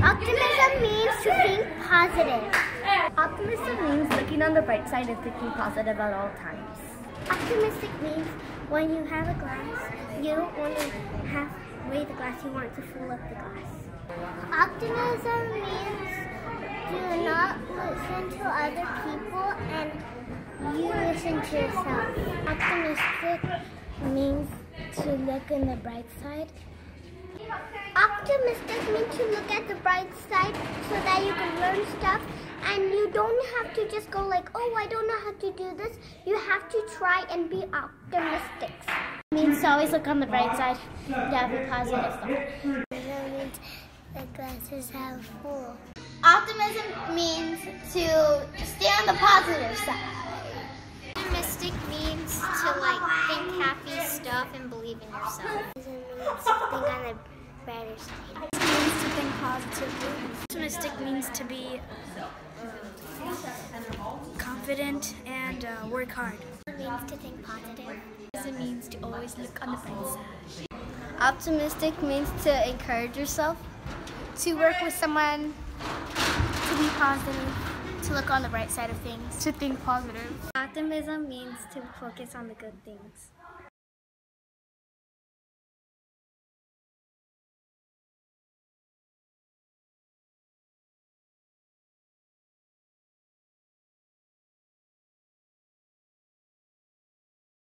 Optimism means to think positive. Optimism means looking on the bright side and thinking positive at all times. Optimistic means when you have a glass, you don't want to halfway the glass, you want to fill up the glass. Optimism means do not listen to other people and you listen to yourself. Optimistic means to look on the bright side. Optimistic means to look at the bright side so that you can learn stuff and you don't have to just go like, oh, I don't know how to do this. You have to try and be optimistic. It means to always look on the bright side and have a positive thought. That means the glass is half full. Optimism means to stay on the positive side. Optimistic means to think happy stuff and believe in yourself. It means to think on the brighter side. It means to think positively. Optimistic means to be confident and work hard. It means to think positive. It means to always look on the bright side. Optimistic means to encourage yourself, To work with someone, to be positive, to look on the bright side of things, to think positive. Optimism means to focus on the good things.